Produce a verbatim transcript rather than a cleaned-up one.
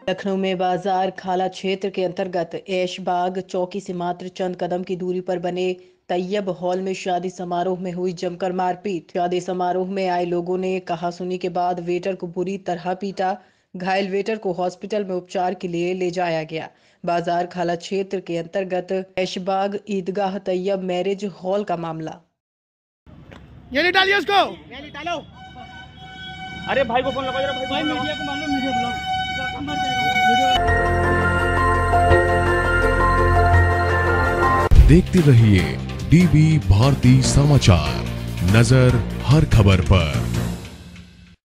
लखनऊ में बाजार खाला क्षेत्र के अंतर्गत ऐशबाग चौकी से मात्र चंद कदम की दूरी पर बने तैयब हॉल में शादी समारोह में हुई जमकर मारपीट। शादी समारोह में आए लोगों ने कहासुनी के बाद वेटर को बुरी तरह पीटा। घायल वेटर को हॉस्पिटल में उपचार के लिए ले जाया गया। बाजार खाला क्षेत्र के अंतर्गत ऐशबाग ईदगाह तैयब मैरिज हॉल का मामला। ये निकालिए उसको। ये निकालो। अरे भाई को फोन लगाओ जरा, भाई, भाई को फोन मीडिया को मालूम, मीडिया बुलाओ। देखते रहिए डीबी भारती समाचार, नजर हर खबर पर।